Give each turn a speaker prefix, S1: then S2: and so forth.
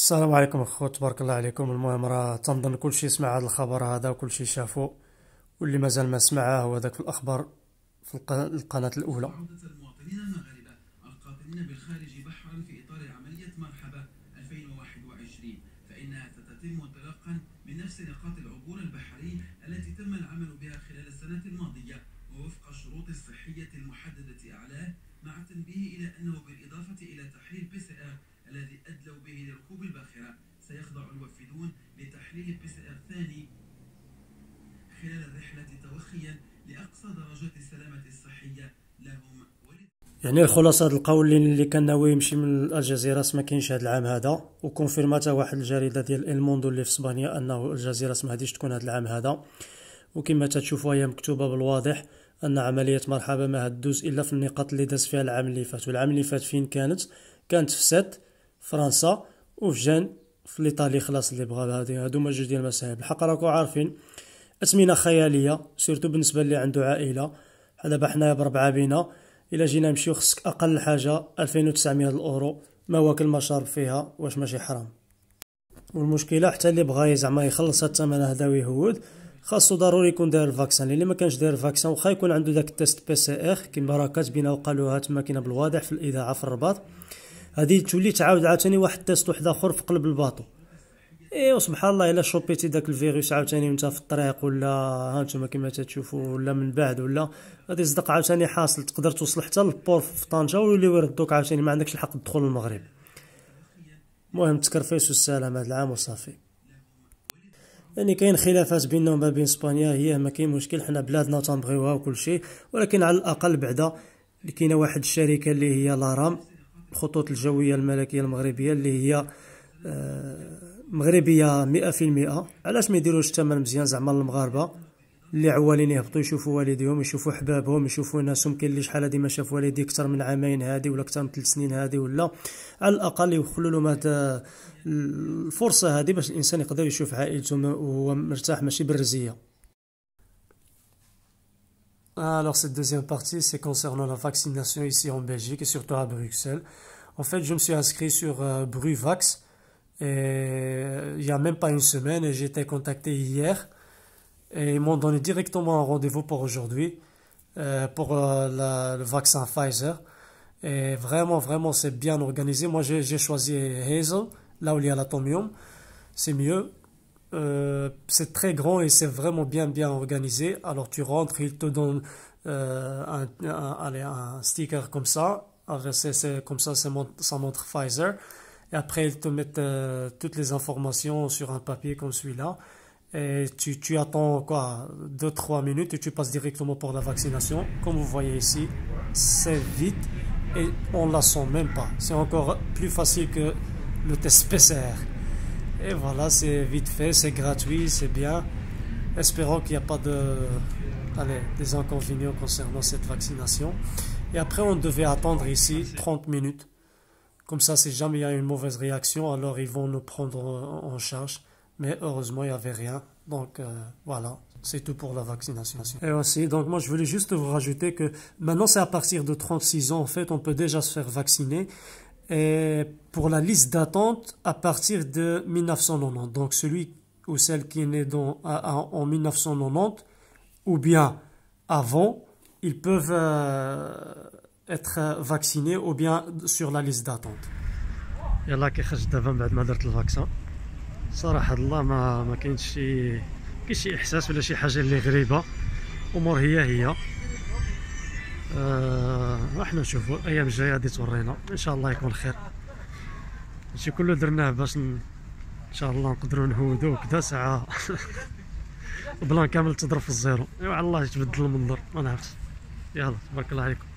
S1: السلام عليكم اخوت، تبارك الله عليكم. المهم راه تنظن كلشي سمع هذا الخبر هذا وكلشي شافو، واللي مازال ما سمعه هو ذاك في الاخبار في القناة الاولى.
S2: عودة المواطنين المغاربة القاطنين بالخارج بحرا في إطار عملية مرحبا 2021، فإنها ستتم انطلاقا من نفس نقاط العبور البحري التي تم العمل بها خلال السنة الماضية ووفق الشروط الصحية المحددة أعلاه، مع التنبيه إلى أنه بالإضافة إلى تحليل PCR الذي أدلوا به لركوب الباخرة، سيخضع الوافدون لتحليل PCR ثاني خلال الرحلة توخيا لأقصى درجات السلامة الصحية لهم.
S1: يعني الخلاصة هذا القول اللي كان ناوي يمشي من الجزيرة ما كاينش هذا العام هذا، وكونفيرماتها واحد الجريدة ديال الموندو اللي في اسبانيا انه الجزيرة ما غاديش تكون هذا العام هذا. وكما تشوفوا هي مكتوبة بالواضح ان عملية مرحبا ما هتدوز الا في النقاط اللي داز فيها العام اللي فات. والعام اللي فات فين كانت في سات فرنسا وفي جان في ايطالي. خلاص اللي بغا هادو ما جوج ديال المساهب. الحق راكم عارفين اثمنه خياليه سيرتو بالنسبه اللي عنده عائله. دابا حنايا ب4 بينا الا جينا نمشيو خصك اقل حاجه 2900 الاورو، ما واكل ما شارب فيها، واش ماشي حرام؟ والمشكله حتى اللي بغا زعما يخلص هاد الثمن هذا ويهود خاصو ضروري يكون داير الفاكسان. اللي ما كانش داير الفاكسان واخا يكون عنده داك التيست PCR كيما راه كاتبينها وقالوها تما كاينه بالواضح في الاذاعه في الرباط، هذه تولي تعاود عاوتاني واحد التيست واحد اخر في قلب الباطو. ايوا سبحان الله الا شوبيتي داك الفيروس عاوتاني وانت في الطريق ولا هانتوما كما تشوفوا ولا من بعد ولا غادي يصدق عاوتاني حاصل، تقدر توصل حتى للبور في طنجة ويوليو يردوك عاوتاني ما عندكش الحق تدخل المغرب. المهم تكرفيس والسلام هذا العام وصافي. يعني كاين خلافات بيننا وما بين اسبانيا، هي ما كاين مشكل، حنا بلادنا تنبغيوها وكل شيء، ولكن على الاقل بعدا اللي كاينه واحد الشركه اللي هي لارام الخطوط الجويه الملكيه المغربيه اللي هي مغربيه 100%. علاش ما يديروش الثمن مزيان زعما المغاربه اللي عوالين يهبطوا يشوفوا والديهم يشوفوا حبابهم يشوفوا ناسهم؟ كاين اللي شحال هادي ما شاف والديه اكثر من عامين هادي ولا اكثر من 3 سنين هادي، ولا على الاقل يخلوا لهم هذا الفرصه هذه باش الانسان يقدر يشوف عائلته وهو مرتاح ماشي بالرزيه. Alors cette deuxième partie c'est concernant la vaccination ici en Belgique et surtout à Bruxelles. En fait je me suis inscrit sur Bruvax et il y a même pas une semaine et j'ai été contacté hier et ils m'ont donné directement un rendez-vous pour aujourd'hui pour le vaccin Pfizer. Et vraiment c'est bien organisé. Moi j'ai choisi Hazel, là où il y a l'atomium, c'est mieux. C'est très grand et c'est vraiment bien organisé. Alors tu rentres, ils te donnent un sticker comme ça. Comme ça, ça montre Pfizer. Et après, ils te mettent toutes les informations sur un papier comme celui-là. Et tu attends quoi 2-3 minutes et tu passes directement pour la vaccination. Comme vous voyez ici, c'est vite et on la sent même pas. C'est encore plus facile que le test PCR. Et voilà, c'est vite fait, c'est gratuit, c'est bien. Espérons qu'il n'y a pas des inconvénients concernant cette vaccination. Et après, on devait attendre ici 30 minutes. Comme ça, si jamais il y a une mauvaise réaction, alors ils vont nous prendre en charge. Mais heureusement, il n'y avait rien. Donc voilà, c'est tout pour la vaccination. Et aussi, donc moi, je voulais juste vous rajouter que maintenant, c'est à partir de 36 ans, en fait, on peut déjà se faire vacciner. Et pour la liste d'attente à partir de 1990. Donc celui ou celle qui est né en 1990 ou bien avant, ils peuvent être vaccinés ou bien sur la liste d'attente. يلا كي خرجت دابا من بعد ما درت الفاكسان صراحه الله ما كاينش شي احساس ولا شي حاجه اللي غريبه. امور هي احنا نشوفوا الايام الجايه غادي تورينا ان شاء الله يكون خير. هادشي كله درناه باش ان شاء الله نقدروا نهودو وكذا ساعه بلان كامل تضرب في الزيرو. ايوا على الله يتبدل المنظر ما نعرفش. يلا تبارك الله عليكم.